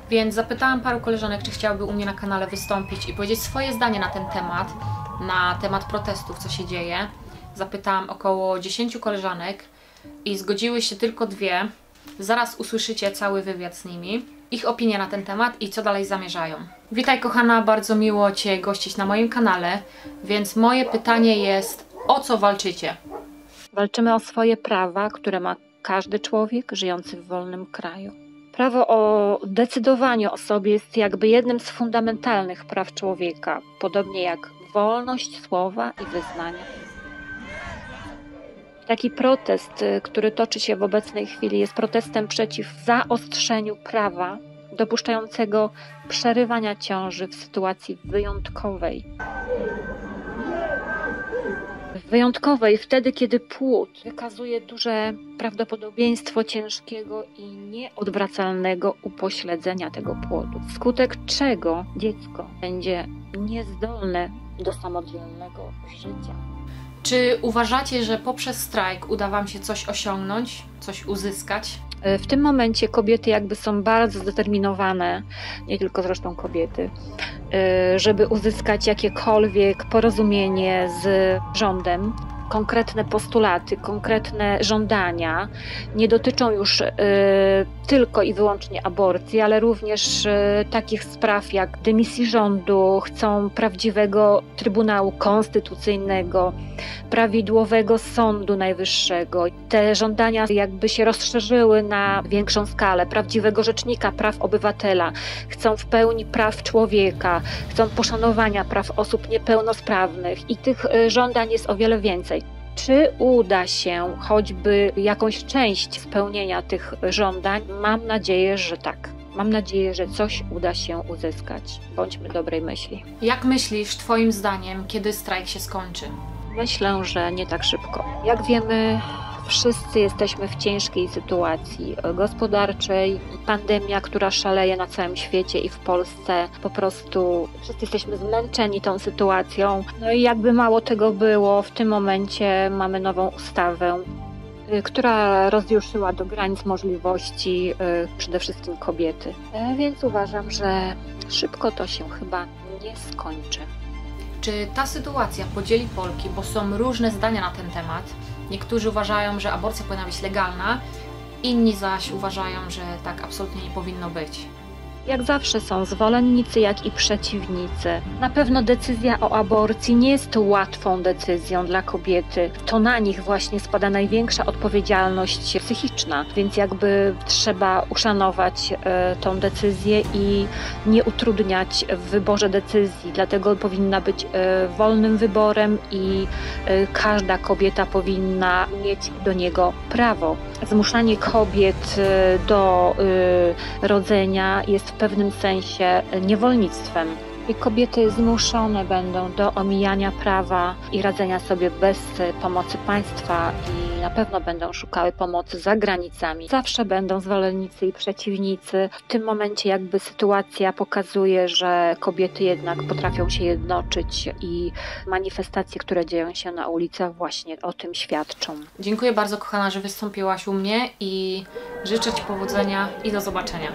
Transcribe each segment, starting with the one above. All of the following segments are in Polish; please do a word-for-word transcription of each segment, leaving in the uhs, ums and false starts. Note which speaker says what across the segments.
Speaker 1: Więc zapytałam paru koleżanek, czy chciałyby u mnie na kanale wystąpić i powiedzieć swoje zdanie na ten temat, na temat protestów, co się dzieje. Zapytałam około dziesięciu koleżanek i zgodziły się tylko dwie. Zaraz usłyszycie cały wywiad z nimi, ich opinie na ten temat i co dalej zamierzają. Witaj kochana, bardzo miło Cię gościć na moim kanale, więc moje pytanie jest, o co walczycie?
Speaker 2: Walczymy o swoje prawa, które ma każdy człowiek żyjący w wolnym kraju. Prawo o decydowaniu o sobie jest jakby jednym z fundamentalnych praw człowieka, podobnie jak wolność słowa i wyznania. Taki protest, który toczy się w obecnej chwili, jest protestem przeciw zaostrzeniu prawa dopuszczającego przerywania ciąży w sytuacji wyjątkowej. Wyjątkowej wtedy, kiedy płód wykazuje duże prawdopodobieństwo ciężkiego i nieodwracalnego upośledzenia tego płodu, wskutek czego dziecko będzie niezdolne do samodzielnego życia.
Speaker 1: Czy uważacie, że poprzez strajk uda Wam się coś osiągnąć, coś uzyskać?
Speaker 2: W tym momencie kobiety jakby są bardzo zdeterminowane, nie tylko zresztą kobiety, żeby uzyskać jakiekolwiek porozumienie z rządem. Konkretne postulaty, konkretne żądania nie dotyczą już y, tylko i wyłącznie aborcji, ale również y, takich spraw jak dymisji rządu, chcą prawdziwego Trybunału Konstytucyjnego, prawidłowego Sądu Najwyższego. Te żądania jakby się rozszerzyły na większą skalę, prawdziwego Rzecznika Praw Obywatela, chcą w pełni praw człowieka, chcą poszanowania praw osób niepełnosprawnych i tych y, żądań jest o wiele więcej. Czy uda się choćby jakąś część spełnienia tych żądań? Mam nadzieję, że tak. Mam nadzieję, że coś uda się uzyskać. Bądźmy dobrej myśli.
Speaker 1: Jak myślisz, Twoim zdaniem, kiedy strajk się skończy?
Speaker 2: Myślę, że nie tak szybko. Jak wiemy, wszyscy jesteśmy w ciężkiej sytuacji gospodarczej. Pandemia, która szaleje na całym świecie i w Polsce. Po prostu wszyscy jesteśmy zmęczeni tą sytuacją. No i jakby mało tego było, w tym momencie mamy nową ustawę, która rozjuszyła do granic możliwości przede wszystkim kobiety. Więc uważam, że szybko to się chyba nie skończy.
Speaker 1: Czy ta sytuacja podzieli Polki, bo są różne zdania na ten temat? Niektórzy uważają, że aborcja powinna być legalna, inni zaś uważają, że tak absolutnie nie powinno być.
Speaker 2: Jak zawsze są zwolennicy, jak i przeciwnicy. Na pewno decyzja o aborcji nie jest łatwą decyzją dla kobiety. To na nich właśnie spada największa odpowiedzialność psychiczna, więc jakby trzeba uszanować e, tą decyzję i nie utrudniać w wyborze decyzji. Dlatego powinna być e, wolnym wyborem i e, każda kobieta powinna mieć do niego prawo. Zmuszanie kobiet e, do e, rodzenia jest w pewnym sensie niewolnictwem. I kobiety zmuszone będą do omijania prawa i radzenia sobie bez pomocy państwa i na pewno będą szukały pomocy za granicami. Zawsze będą zwolennicy i przeciwnicy. W tym momencie jakby sytuacja pokazuje, że kobiety jednak potrafią się jednoczyć i manifestacje, które dzieją się na ulicach, właśnie o tym świadczą.
Speaker 1: Dziękuję bardzo kochana, że wystąpiłaś u mnie i życzę Ci powodzenia i do zobaczenia.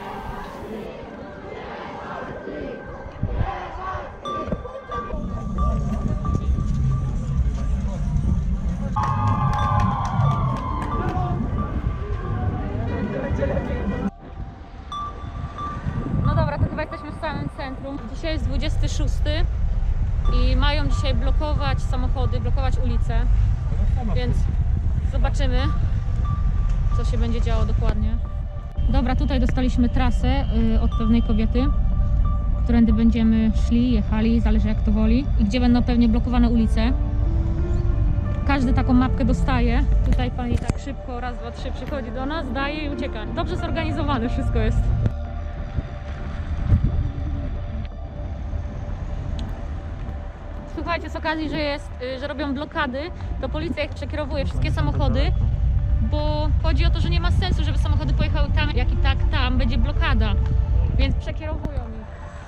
Speaker 3: No dobra, to chyba jesteśmy w samym centrum. Dzisiaj jest dwudziesty szósty i mają dzisiaj blokować samochody, blokować ulice, więc zobaczymy, co się będzie działo dokładnie. Dobra, tutaj dostaliśmy trasę y, od pewnej kobiety, którędy będziemy szli, jechali, zależy jak to woli, i gdzie będą pewnie blokowane ulice. Każdy taką mapkę dostaje. Tutaj pani tak szybko, raz, dwa, trzy przychodzi do nas, daje i ucieka. Dobrze zorganizowane wszystko jest. Słuchajcie, z okazji, że jest, że robią blokady, to policja ich przekierowuje, wszystkie samochody, bo chodzi o to, że nie ma sensu, żeby samochody pojechały tam, jak i tak tam będzie blokada, więc przekierowują ich.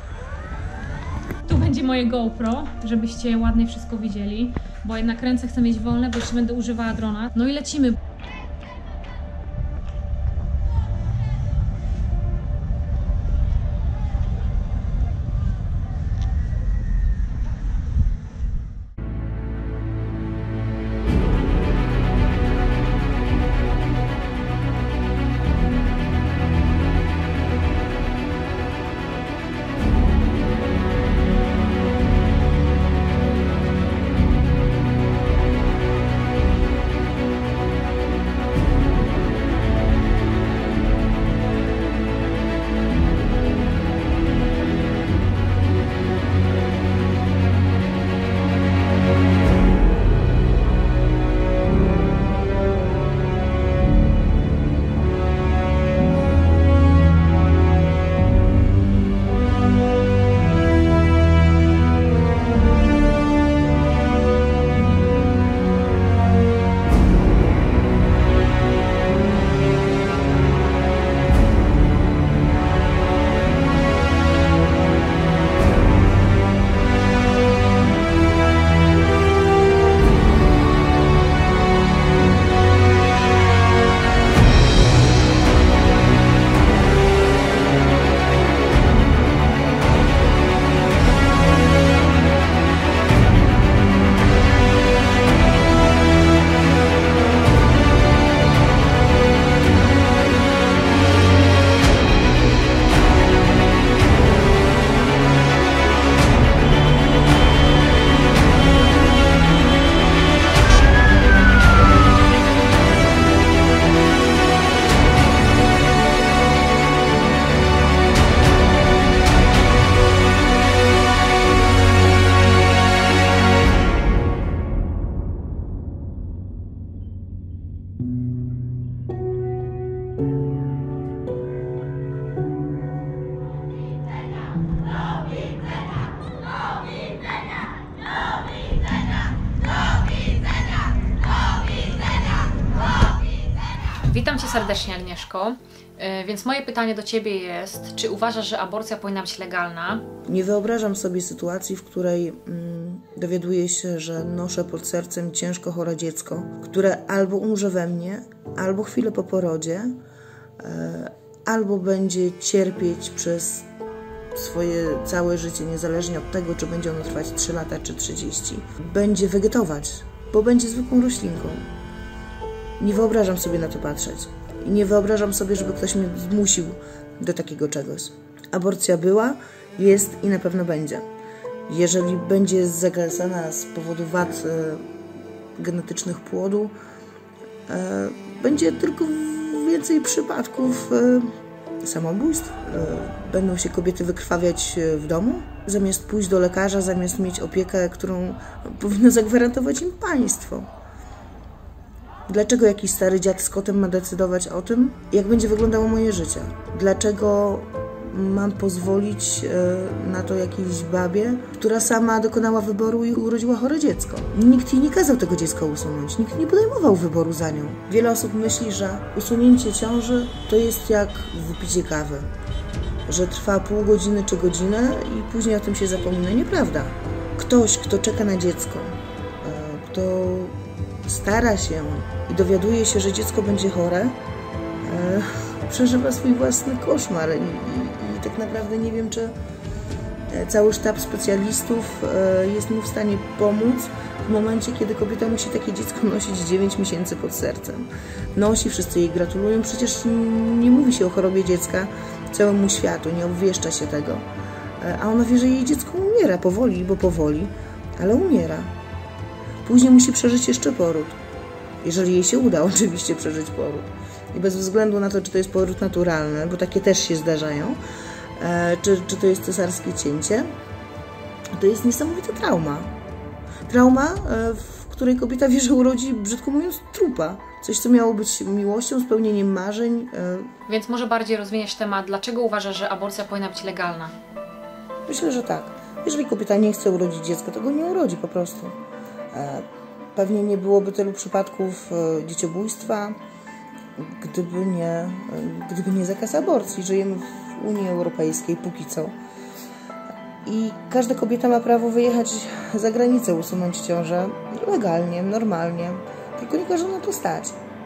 Speaker 3: Tu będzie moje GoPro, żebyście ładnie wszystko widzieli, bo jednak ręce chcę mieć wolne, bo jeszcze będę używała drona. No i lecimy.
Speaker 1: Witam Cię serdecznie, Agnieszko. Więc moje pytanie do Ciebie jest, czy uważasz, że aborcja powinna być legalna?
Speaker 4: Nie wyobrażam sobie sytuacji, w której mm, dowiaduję się, że noszę pod sercem ciężko chore dziecko, które albo umrze we mnie, albo chwilę po porodzie, e, albo będzie cierpieć przez swoje całe życie, niezależnie od tego, czy będzie ono trwać trzy lata czy trzydzieści. Będzie wegetować, bo będzie zwykłą roślinką. Nie wyobrażam sobie na to patrzeć. I nie wyobrażam sobie, żeby ktoś mnie zmusił do takiego czegoś. Aborcja była, jest i na pewno będzie. Jeżeli będzie zakazana z powodu wad e, genetycznych płodu, e, będzie tylko więcej przypadków e, samobójstw. E, będą się kobiety wykrwawiać w domu, zamiast pójść do lekarza, zamiast mieć opiekę, którą powinno zagwarantować im państwo. Dlaczego jakiś stary dziad z kotem ma decydować o tym, jak będzie wyglądało moje życie? Dlaczego mam pozwolić na to jakiejś babie, która sama dokonała wyboru i urodziła chore dziecko? Nikt jej nie kazał tego dziecka usunąć, nikt nie podejmował wyboru za nią. Wiele osób myśli, że usunięcie ciąży to jest jak wypicie kawy, że trwa pół godziny czy godzinę i później o tym się zapomina. Nieprawda. Ktoś, kto czeka na dziecko, kto stara się i dowiaduje się, że dziecko będzie chore, e, przeżywa swój własny koszmar i, i, i tak naprawdę nie wiem, czy cały sztab specjalistów e, jest mu w stanie pomóc w momencie, kiedy kobieta musi takie dziecko nosić dziewięć miesięcy pod sercem. Nosi, wszyscy jej gratulują, przecież nie mówi się o chorobie dziecka całemu światu, nie obwieszcza się tego. E, a ona wie, że jej dziecko umiera powoli, bo powoli, ale umiera. Później musi przeżyć jeszcze poród. Jeżeli jej się uda oczywiście przeżyć poród. I bez względu na to, czy to jest poród naturalny, bo takie też się zdarzają, e, czy, czy to jest cesarskie cięcie, to jest niesamowita trauma. Trauma, e, w której kobieta wie, że urodzi, brzydko mówiąc, trupa. Coś, co miało być miłością, spełnieniem marzeń. E.
Speaker 1: Więc może bardziej rozwiniesz temat, dlaczego uważasz, że aborcja powinna być legalna?
Speaker 4: Myślę, że tak. Jeżeli kobieta nie chce urodzić dziecka, to go nie urodzi po prostu. Pewnie nie byłoby tylu przypadków dzieciobójstwa, gdyby nie, gdyby nie zakaz aborcji. Żyjemy w Unii Europejskiej póki co. I każda kobieta ma prawo wyjechać za granicę, usunąć ciążę legalnie, normalnie. Tylko nie każą na to stać.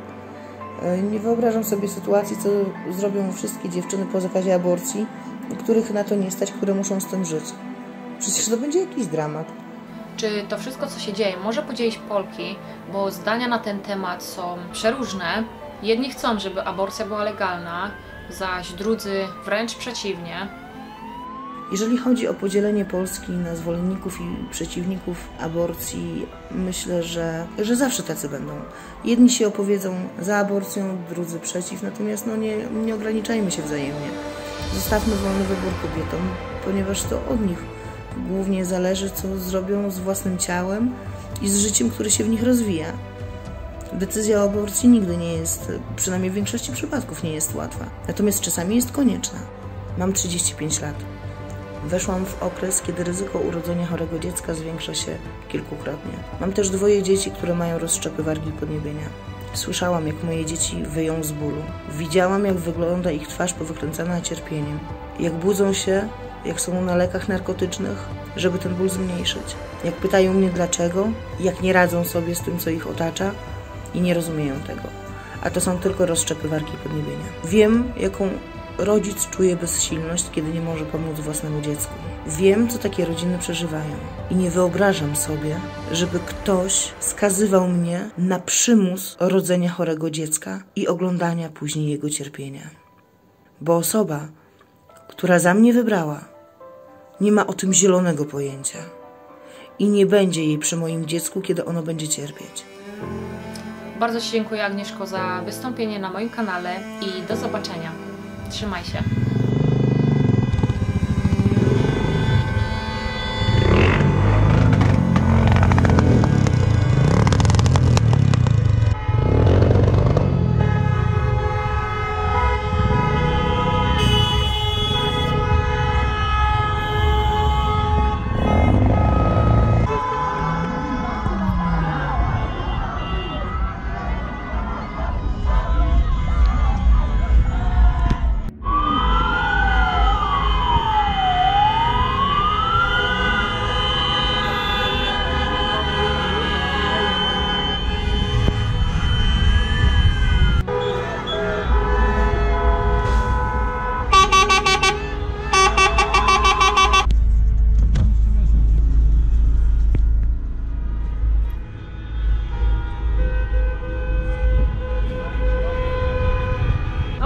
Speaker 4: Nie wyobrażam sobie sytuacji, co zrobią wszystkie dziewczyny po zakazie aborcji, których na to nie stać, które muszą z tym żyć. Przecież to będzie jakiś dramat.
Speaker 1: Czy to wszystko, co się dzieje, może podzielić Polki, bo zdania na ten temat są przeróżne. Jedni chcą, żeby aborcja była legalna, zaś drudzy wręcz przeciwnie.
Speaker 4: Jeżeli chodzi o podzielenie Polski na zwolenników i przeciwników aborcji, myślę, że, że zawsze tacy będą. Jedni się opowiedzą za aborcją, drudzy przeciw, natomiast no nie, nie ograniczajmy się wzajemnie. Zostawmy wolny wybór kobietom, ponieważ to od nich głównie zależy, co zrobią z własnym ciałem i z życiem, które się w nich rozwija. Decyzja o aborcji nigdy nie jest, przynajmniej w większości przypadków nie jest łatwa. Natomiast czasami jest konieczna. Mam trzydzieści pięć lat. Weszłam w okres, kiedy ryzyko urodzenia chorego dziecka zwiększa się kilkukrotnie. Mam też dwoje dzieci, które mają rozszczepy wargi podniebienia. Słyszałam, jak moje dzieci wyją z bólu. Widziałam, jak wygląda ich twarz powykręcana cierpieniem. Jak budzą się, jak są na lekach narkotycznych, żeby ten ból zmniejszyć. Jak pytają mnie dlaczego, jak nie radzą sobie z tym, co ich otacza i nie rozumieją tego. A to są tylko rozszczepy wargi podniebienia. Wiem, jaką rodzic czuje bezsilność, kiedy nie może pomóc własnemu dziecku. Wiem, co takie rodziny przeżywają. I nie wyobrażam sobie, żeby ktoś skazywał mnie na przymus rodzenia chorego dziecka i oglądania później jego cierpienia. Bo osoba, która za mnie wybrała, nie ma o tym zielonego pojęcia. I nie będzie jej przy moim dziecku, kiedy ono będzie cierpieć.
Speaker 1: Bardzo Ci dziękuję, Agnieszko, za wystąpienie na moim kanale i do zobaczenia. Trzymaj się.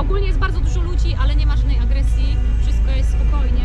Speaker 3: Ogólnie jest bardzo dużo ludzi, ale nie ma żadnej agresji, wszystko jest spokojnie.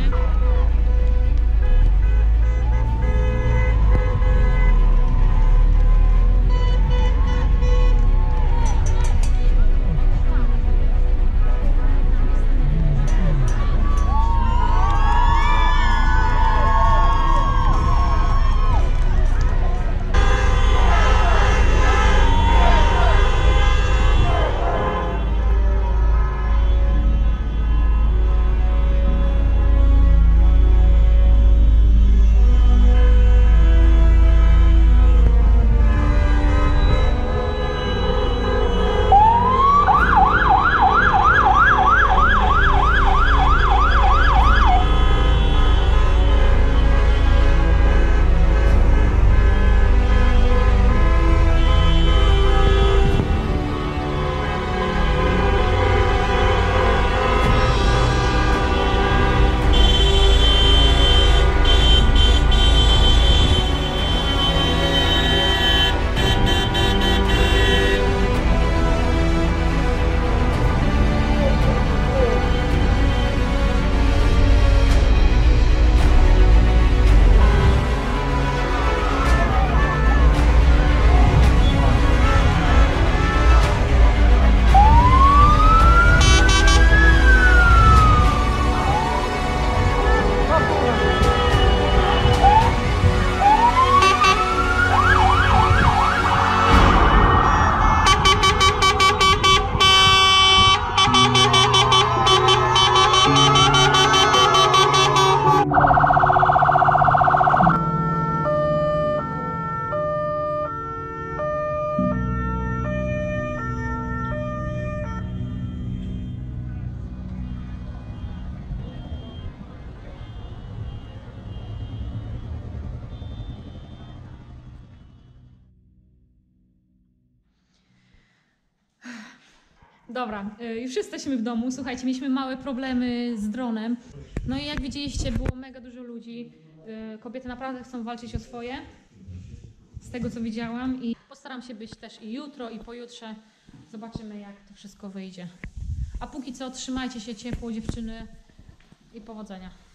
Speaker 3: Dobra, już jesteśmy w domu. Słuchajcie, mieliśmy małe problemy z dronem. No i jak widzieliście, było mega dużo ludzi. Kobiety naprawdę chcą walczyć o swoje, z tego co widziałam. I postaram się być też i jutro, i pojutrze. Zobaczymy, jak to wszystko wyjdzie. A póki co trzymajcie się ciepło, dziewczyny, i powodzenia.